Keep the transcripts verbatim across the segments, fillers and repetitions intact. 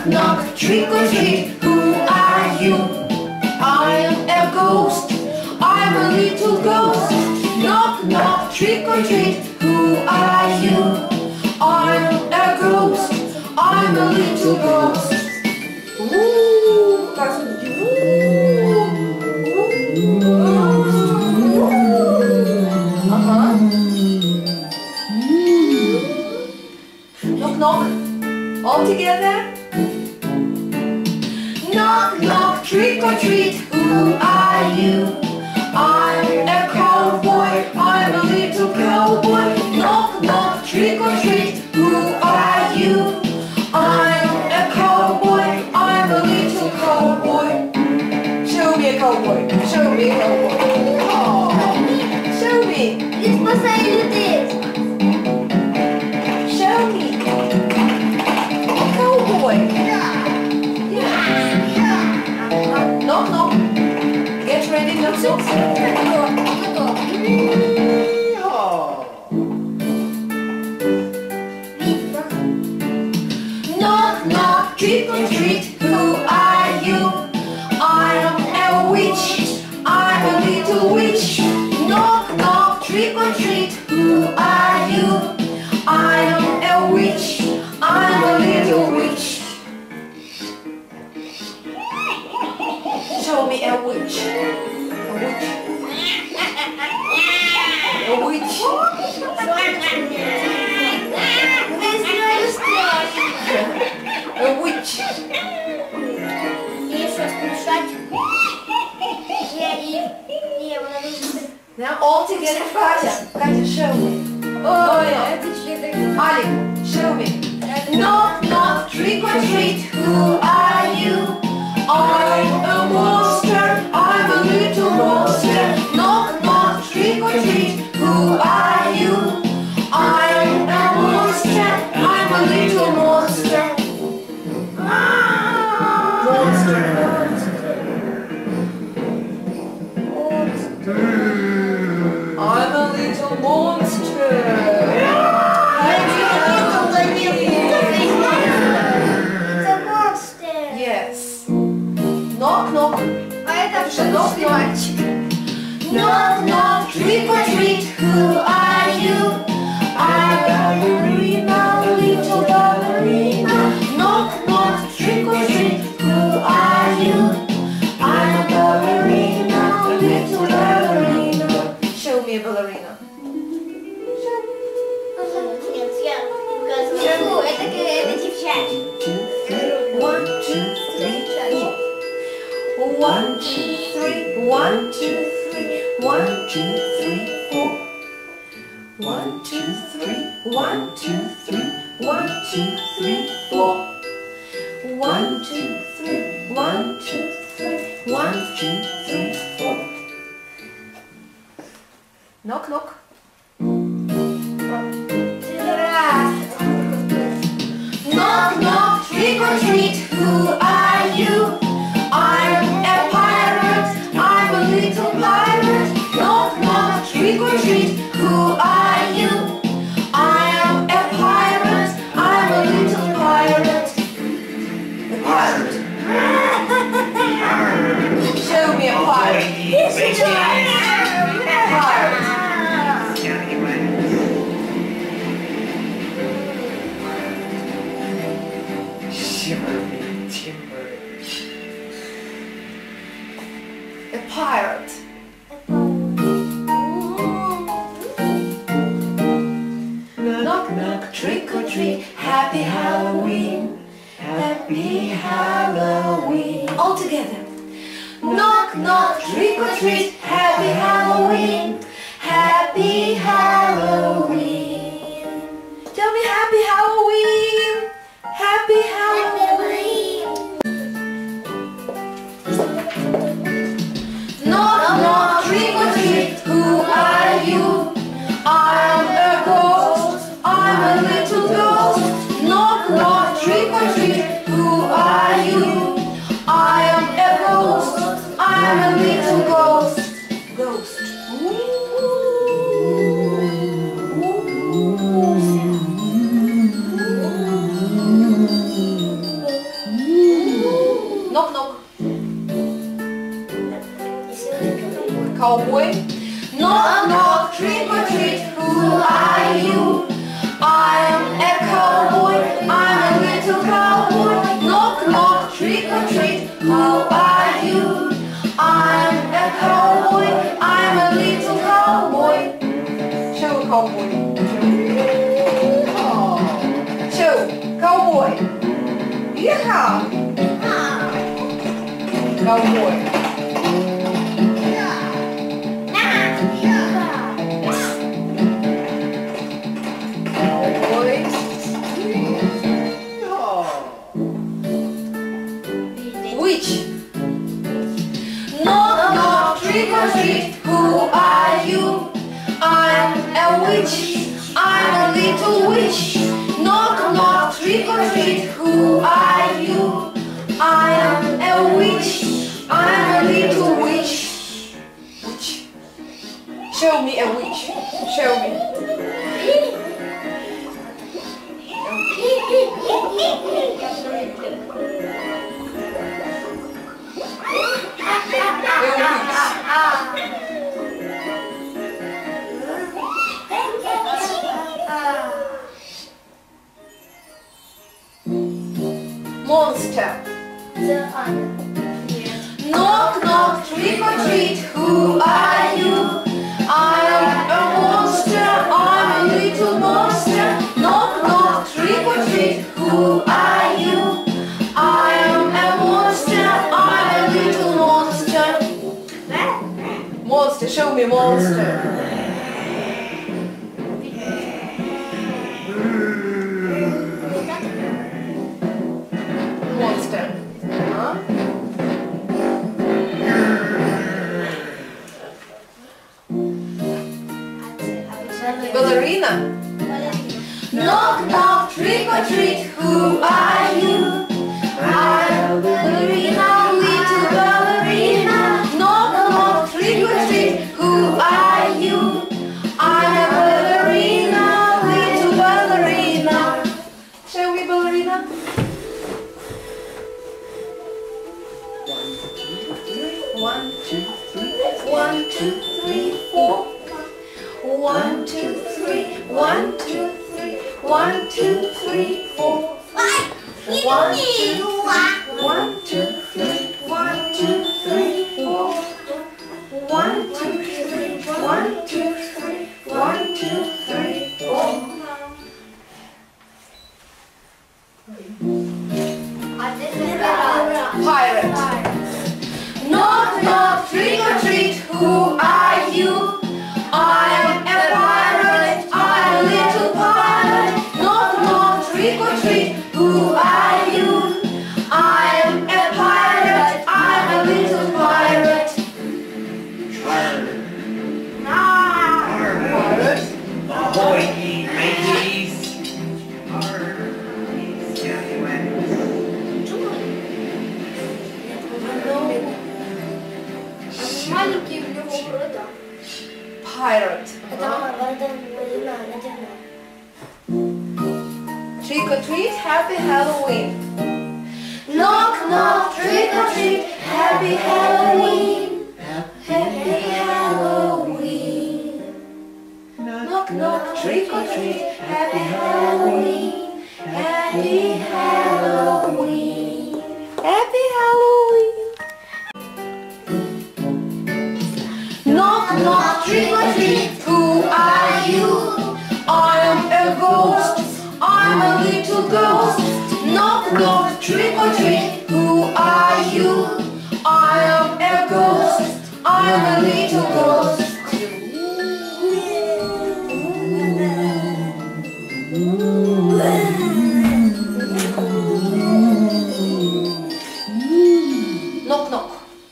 Knock, knock, trick or treat, who are you? I am a ghost, I'm a little ghost. Knock, knock, trick or treat, who are you? I'm a ghost, I'm a little ghost. Ooh, that's what you do. Uh-huh. Knock, knock, all together. Knock, knock, trick or treat, who are you? I'm a cowboy, I'm a little cowboy. Knock, knock, trick or treat, who are you? I'm a cowboy, I'm a little cowboy. Show me a cowboy, show me a cowboy. Oh, show me. It's посадили this. Show me. Cowboy. Knock, knock. Get ready, knock, knock. Knock, knock, trick or treat, who are you? I'm a witch, I'm a little witch. Knock, knock, trick or treat, who are you? I'm a witch, I'm a little witch. Show me a witch. A witch. A witch. A witch. Now all together, Katya. Katya, show me. Oh yeah. Ali, show me. Knock, knock, trick or treat, who are you? I'm a monster, I'm a little monster. Knock, knock, trick or treat, who are you? I'm a monster, I'm a little monster. Monster. I'm a little monster. It's a monster. Yes. Knock, knock. А это Knock, knock. Knock, knock, trick or treat, who are you? I'm a ballerina, little ballerina. Knock, knock, trick or treat, who are you? I'm a ballerina, little ballerina. Show me a ballerina. Нет, я показываю. Это, это девчачьи. One, two, three, four. One, two, three, one, two, three, one, two, three, four. One, two, three, one, two, three, one, two, three, four. One, two, three, one, two, three, one, two, three, four. Knock, knock. Knock, knock, trick or treat, who are you? I'm a pirate, I'm a little pirate. Knock, knock, trick or treat, who are you? I am a pirate, I'm a little pirate. A pirate. Show me a pirate. Pirate. Shimmery timber. A pirate. Knock, knock, trick or treat, happy Halloween, happy Halloween. All together. Knock, knock, trick or treat, happy Halloween, happy Halloween. Tell me happy Halloween, happy Halloween. Knock, knock, trick or treat, who are you? I'm a ghost, I'm a little ghost. Knock, knock, trick or treat, who are you? I am a ghost, I'm a little ghost. Ghost. Ooh. Cowboy. Witch. Knock, knock, trick or treat. Who are you? I'm a witch. I'm a little witch. Knock, knock, trick or treat. Who are you? I am a witch. I'm a little witch. Witch. Show me a witch. Show me. Monster. Knock, knock, trick or treat. Who are you? I am a monster. I'm a little monster. Knock, knock, trick or treat. Who are you? I am a monster. I'm a little monster. Monster, show me monster. Monster. Huh? Ballerina. Knock, knock, trick or treat. Who are you? I'm a ballerina, little ballerina. Knock, knock, trick or treat. Who are you? I'm a ballerina, little ballerina. Show me ballerina. One, two, three, one, two, three, four. One, two, three, one, two, three, one, two, three, four. One, two, one, two, three, one, two, three, four. One, two, three, one, two, three, one, two, three, four. Pirate. Knock, knock, trick or treat. Who are you? I'm a pirate. I'm a little pirate. Knock, knock, trick or treat. Who are you? I'm a pirate. I'm a little pirate. Pirate. Ahoy, ye mateys! Arr, ye scallywags. Маленький у него борода. Pirate. Это борода Балерина, надежда. Trick or treat, happy Halloween. Knock, knock, trick or treat, happy Halloween. Happy Halloween. Knock, knock, trick or treat, happy Halloween. Happy Halloween. Happy Halloween. Knock, knock, trick or treat, who are you? I am a ghost, I'm a little ghost. Knock, knock, trick or treat, who are you? I am a ghost, I'm a little ghost. Knock, knock.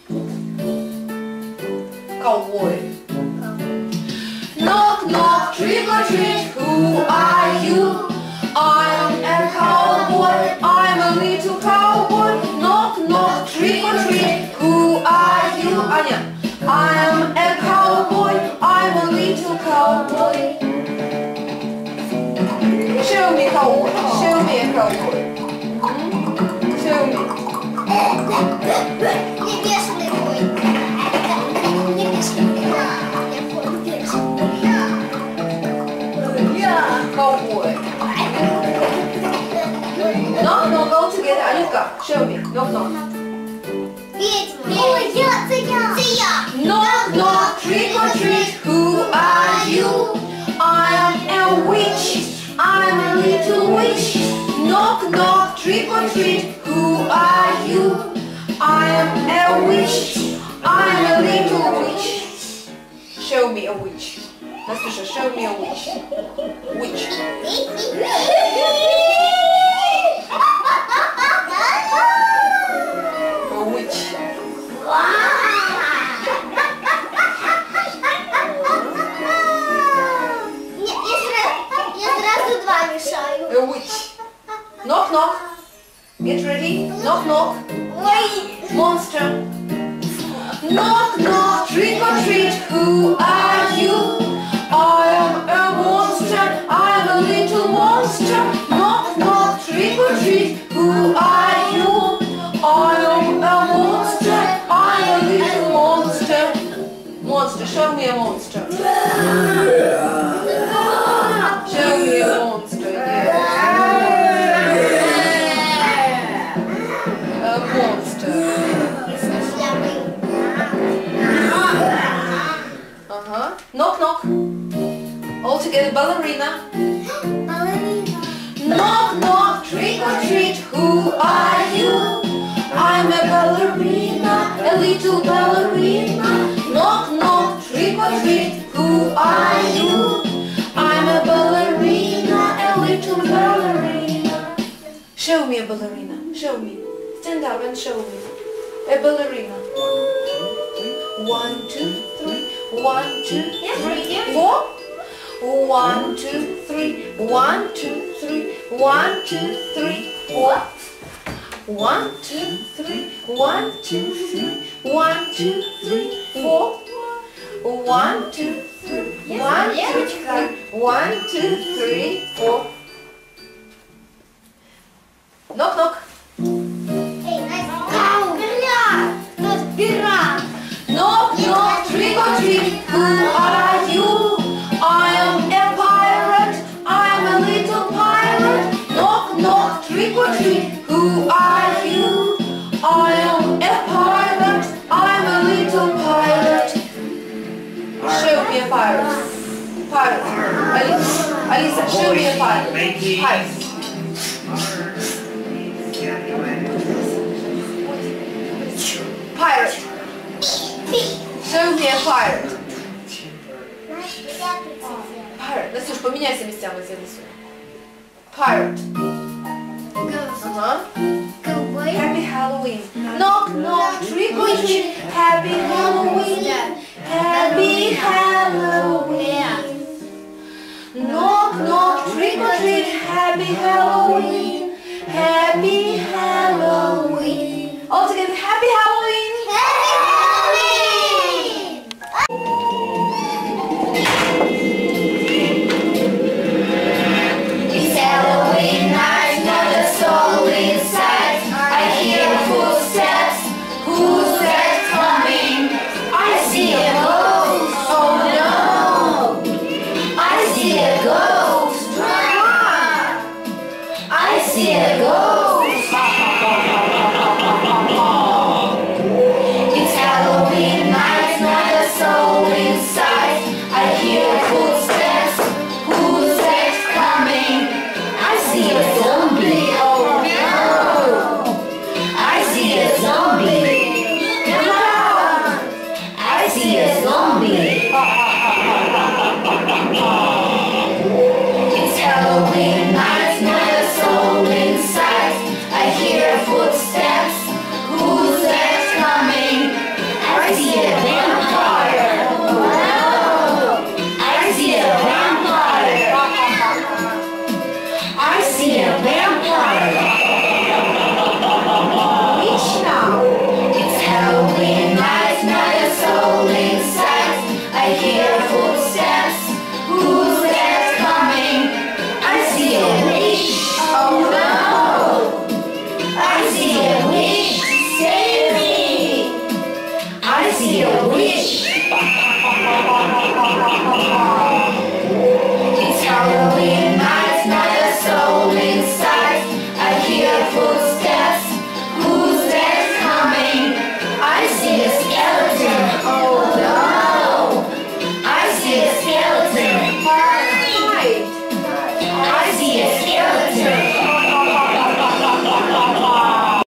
Cowboy. Knock, knock, trick or treat, who are you? I'm a cowboy, I'm a little cowboy. Knock, knock, trick or treat, who are you? Anya. I'm a cowboy, I'm a little cowboy. Show me cowboy, show me a cowboy. Hmm? Show me. Небесный бой. Небесный бой. Я понял, небесный бой. Cowboy. No, no, go together. Анютка, show me. Knock, knock. Ведьма. Ой, я, это я. Это я. Knock, knock, trick or treat, who are you? I am a witch, I'm a little witch. Knock, knock, trick or treat, who are you? I am a witch. I'm a little witch. Show me a witch. Настюша, show me a witch. Witch. A witch. A witch. Knock knock. Get ready. Knock knock. Monster. Knock knock. Trick or treat. Who are you? I am a monster. I'm a little monster. Knock knock. Trick or treat. Who are you? I am a monster. I'm a little monster. Monster. Show me a monster. Show me a monster. Yeah. A monster. Uh-huh. Knock knock. All together, ballerina. Knock knock, trick or treat. Who are you? I'm a ballerina, a little ballerina. Knock knock, trick or treat. Who are you? I'm a ballerina, a little ballerina. Show me a ballerina. Show me. Stand up and show me. A ballerina. One, two, three. One, two, three, four. One, two, three. One, two, three. One, two, three, four. One, two, three. One, two, three. One, two, three, four. One, two, three. One, two, three. One, two, three, four. Knock, knock. Knock, knock, trick or treat. Who are you? I am a pirate. I'm a little pirate. Knock, knock, trick or treat. Who are you? I am a pirate. I'm a little pirate. Show me a pirate. Pirate. Alisa, Alisa, show me a pirate. Pirate. Pirate. Show me a pirate. Pirate. Настюш, поменяйся местами за Алису. Pirate. Uh-huh. Happy Halloween. Knock, knock, trick or treat. Happy Halloween. Happy Halloween. Knock, knock, trick or treat. Happy Halloween. Happy Halloween. All together, Happy Halloween. It's Halloween night, not a soul inside. I hear footsteps, who's that coming? I see a ghost, oh no! I see a ghost, I see a ghost. It's Halloween night, not a soul inside. I hear footsteps, who's that coming? I see a zombie, oh no! I see a zombie, come on! I see a zombie. It's Halloween night, not a soul inside. I hear footsteps, who's that coming? I see a vampire, oh no! I see a vampire. I see a vampire. Which now? It's Halloween night, not a soul inside. I hear footsteps, who's that coming? I see a witch, oh no! I see a witch, save me! I see a witch.